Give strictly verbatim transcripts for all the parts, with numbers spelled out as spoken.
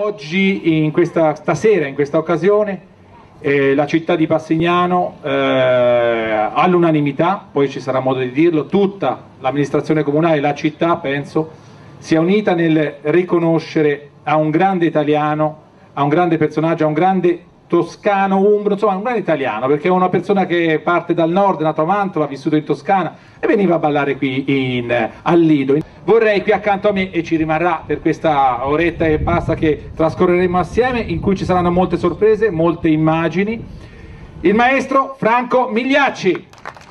oggi, in questa, stasera, in questa occasione, eh, la città di Passignano eh, all'unanimità, poi ci sarà modo di dirlo, tutta l'amministrazione comunale, la città penso, sia unita nel riconoscere a un grande italiano, a un grande personaggio, a un grande toscano, umbro, insomma un grande italiano, perché è una persona che parte dal nord, è nato a Mantova, ha vissuto in Toscana e veniva a ballare qui in, al Lido. Vorrei qui accanto a me, e ci rimarrà per questa oretta e passa che trascorreremo assieme, in cui ci saranno molte sorprese, molte immagini, il maestro Franco Migliacci.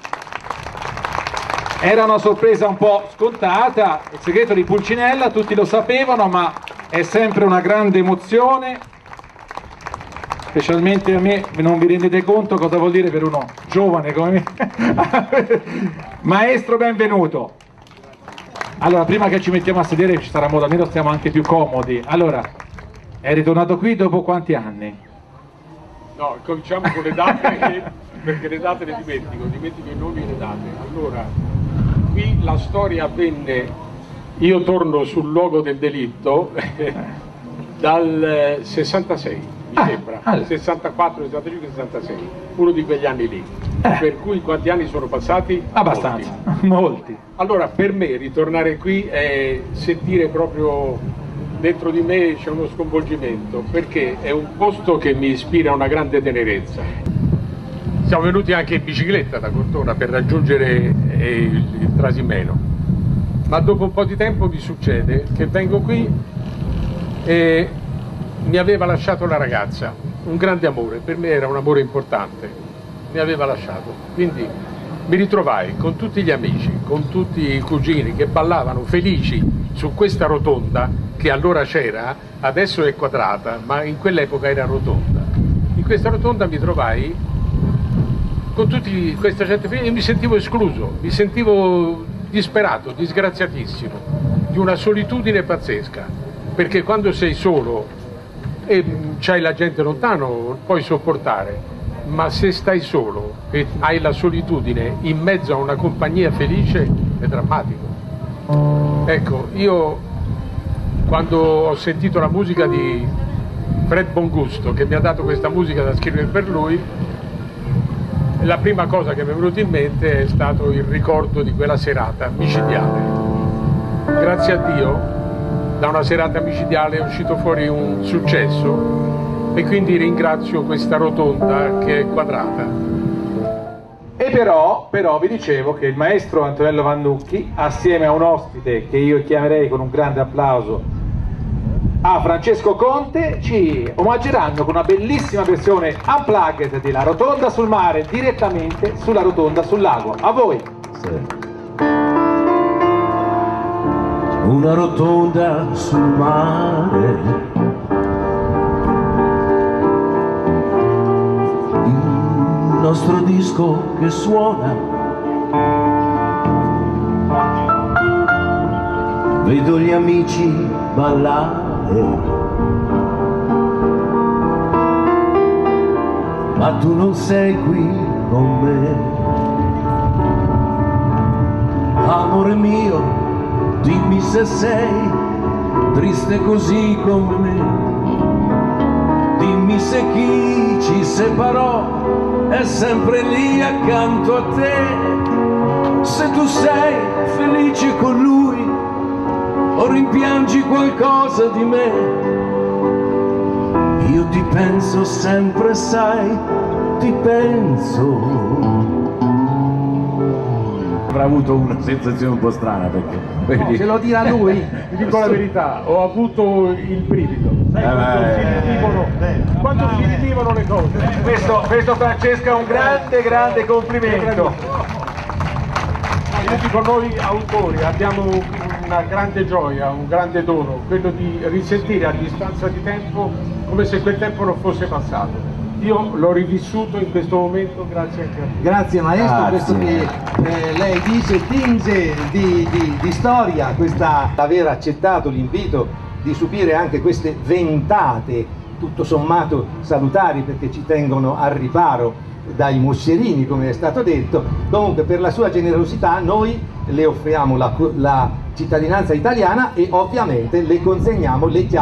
Era una sorpresa un po' scontata, il segreto di Pulcinella, tutti lo sapevano, ma è sempre una grande emozione, specialmente a me. Non vi rendete conto cosa vuol dire per uno giovane come me. Maestro, benvenuto. Allora, prima che ci mettiamo a sedere, ci sarà modo, almeno stiamo anche più comodi. Allora, è ritornato qui dopo quanti anni? No, cominciamo con le date, perché le date le dimentico, dimentico i nomi e le date. Allora, qui la storia avvenne, io torno sul luogo del delitto, dal sessantasei. Mi ah, sembra, allora. sessantaquattro, sessantacinque, sessantasei, uno di quegli anni lì, eh. Per cui quanti anni sono passati? Abbastanza, molti. molti. Allora per me ritornare qui è sentire proprio dentro di me c'è uno sconvolgimento, perché è un posto che mi ispira una grande tenerezza. Siamo venuti anche in bicicletta da Cortona per raggiungere eh, il, il Trasimeno, ma dopo un po' di tempo mi succede che vengo qui e mi aveva lasciato la ragazza, un grande amore, per me era un amore importante, mi aveva lasciato, quindi mi ritrovai con tutti gli amici, con tutti i cugini che ballavano felici su questa rotonda che allora c'era, adesso è quadrata, ma in quell'epoca era rotonda. In questa rotonda mi trovai con tutta questa gente felice e mi sentivo escluso, mi sentivo disperato, disgraziatissimo, di una solitudine pazzesca, perché quando sei solo e c'hai la gente lontano puoi sopportare, ma se stai solo e hai la solitudine in mezzo a una compagnia felice è drammatico. Ecco, io quando ho sentito la musica di Fred Bongusto, che mi ha dato questa musica da scrivere per lui, la prima cosa che mi è venuta in mente è stato il ricordo di quella serata micidiale. Grazie a Dio da una serata micidiale è uscito fuori un successo e quindi ringrazio questa rotonda che è quadrata. E però, però vi dicevo che il maestro Antonello Vannucchi, assieme a un ospite che io chiamerei con un grande applauso a Francesco Conte, ci omaggeranno con una bellissima versione unplugged della Rotonda sul mare, direttamente sulla Rotonda sul lago. A voi! Sì. Una rotonda sul mare, il nostro disco che suona, vedo gli amici ballare, ma tu non sei qui con me, amore mio. Dimmi se sei triste così come me, dimmi se chi ci separò è sempre lì accanto a te, se tu sei felice con lui o rimpiangi qualcosa di me, io ti penso sempre, sai, ti penso. Avrà avuto una sensazione un po' strana, perché no, se lo dirà lui. Vi dico la verità, ho avuto il brivido. Sai eh quando, beh, si rivivono, eh, quando si rivivono le cose. Questo, questo Francesco è un grande, grande complimento. Io dico, noi autori abbiamo una grande gioia, un grande dono, quello di risentire a distanza di tempo come se quel tempo non fosse passato. Io l'ho rivissuto in questo momento grazie anche a te. Grazie maestro, Grazie. Questo che eh, lei dice tinge di, di, di storia, questa, aver accettato l'invito di subire anche queste ventate, tutto sommato salutari, perché ci tengono al riparo dai moscerini, come è stato detto. Comunque per la sua generosità noi le offriamo la, la cittadinanza italiana e ovviamente le consegniamo le chiavi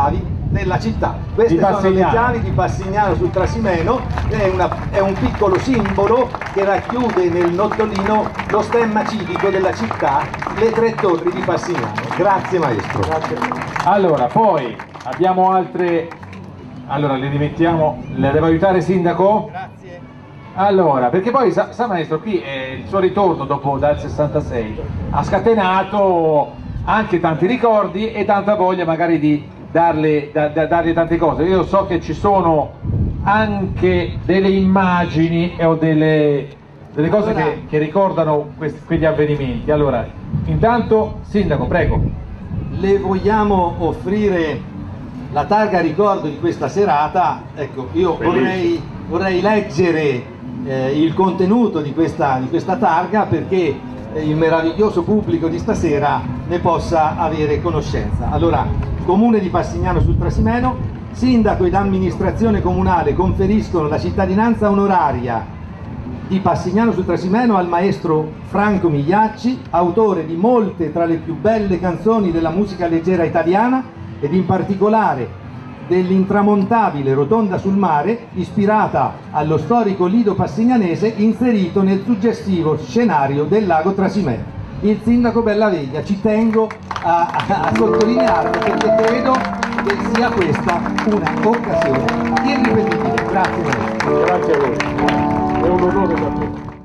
della città. Queste Di sono le Passignano. chiavi di Passignano sul Trasimeno, è, una- è un piccolo simbolo che racchiude nel nottolino lo stemma civico della città, le tre torri di Passignano. Grazie maestro. Allora, poi abbiamo altre... Allora, le rimettiamo... Le devo aiutare, sindaco? Grazie. Allora, perché poi sa, sa maestro, qui è il suo ritorno dopo dal sessantasei ha scatenato anche tanti ricordi e tanta voglia magari di darle, da, da, dargli tante cose. Io so che ci sono anche delle immagini o delle, delle cose Allora, che, che ricordano questi, quegli avvenimenti. Allora, intanto, sindaco, prego. Le vogliamo offrire la targa ricordo di questa serata. Ecco, io vorrei, vorrei leggere eh, il contenuto di questa, di questa targa perché eh, il meraviglioso pubblico di stasera ne possa avere conoscenza. Allora, Comune di Passignano sul Trasimeno, sindaco ed amministrazione comunale conferiscono la cittadinanza onoraria di Passignano sul Trasimeno al maestro Franco Migliacci, autore di molte tra le più belle canzoni della musica leggera italiana ed in particolare dell'intramontabile Rotonda sul mare, ispirata allo storico lido passignanese inserito nel suggestivo scenario del lago Trasimeno. Il sindaco Bellaveglia, ci tengo a, a, a sottolinearlo perché credo che sia questa una occasione irripetibile. Grazie. Grazie a voi, è un onore per me.